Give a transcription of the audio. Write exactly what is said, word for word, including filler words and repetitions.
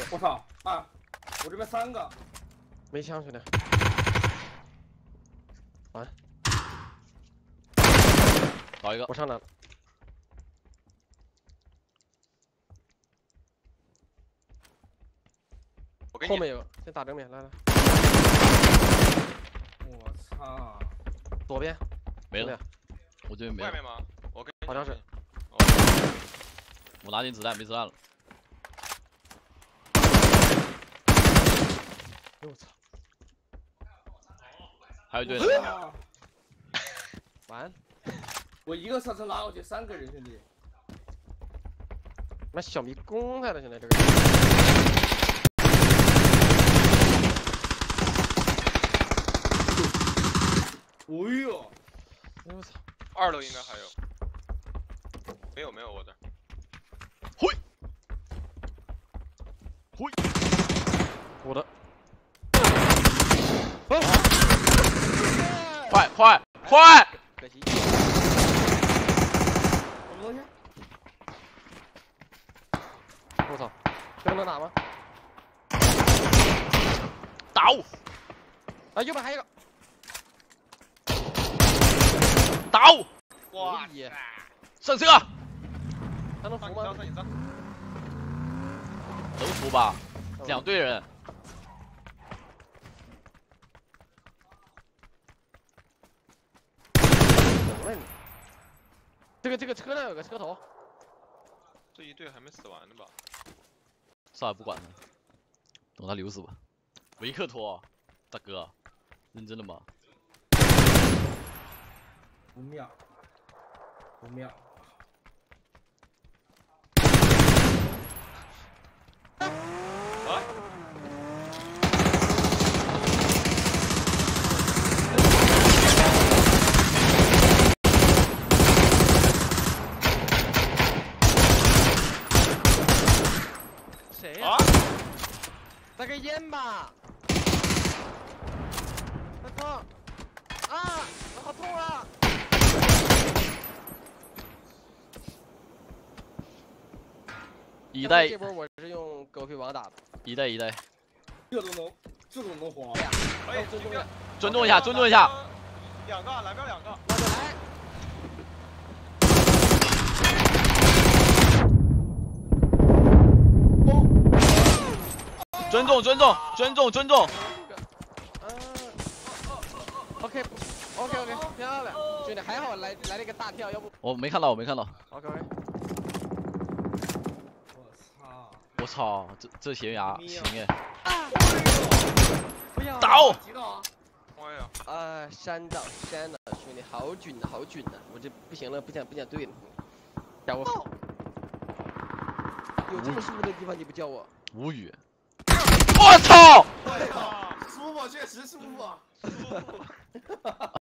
我操啊！我这边三个， 没枪兄弟。完。 倒一个。 我上来了。 我给你。 后面有，先打正面，来来。 我操！ 左边。 没了。我这边没了。 外面吗？我跟。 好像是。 哦。 我拿点子弹，没子弹了。 我操！ 还有一队呢。 完。 我一个车车拉过去，三个人兄弟。 妈小迷宫来了，现在这个。 哎呦！ 哎我操！ 二楼应该还有。没有没有我这。 嘿。嘿。 我的。 快快快！ 可惜。 什么东西？ 我操！这个能打吗？ 倒！ 啊，右边还有一个。 倒！ 哇！ 上车！ 他能扶吗？ 能扶吧？两队人。 这个这个车上有个车头， 这一队还没死完呢吧？ 算了，不管了，等他流死吧。维克托，大哥，认真的吗？ 不妙，不妙。 啊！ 谁呀？ 啊！ 来根烟吧！大哥，啊，我好痛啊！ 一代。 这波我是用狗屁王打的。 一代一代。 这都能，这都能活。 可以， 尊重一下， 尊重一下，尊重一下。 两个，来边两个。 我就来。 尊重，尊重，尊重，尊重。 嗯 ，OK，OK，OK， 漂亮，兄弟，还好来来了一个大跳，要不我没看到，我没看到。 OK OK。 我操！ 我操，这这悬崖行哎。 不要倒！ 哎呀！ 啊，山倒山了，兄弟，好准呐，好准呐！我这不行了，不想不想对了。叫我。有这么舒服的地方你不叫我？ 无语。 我操！ 对啊，舒服，确实舒服。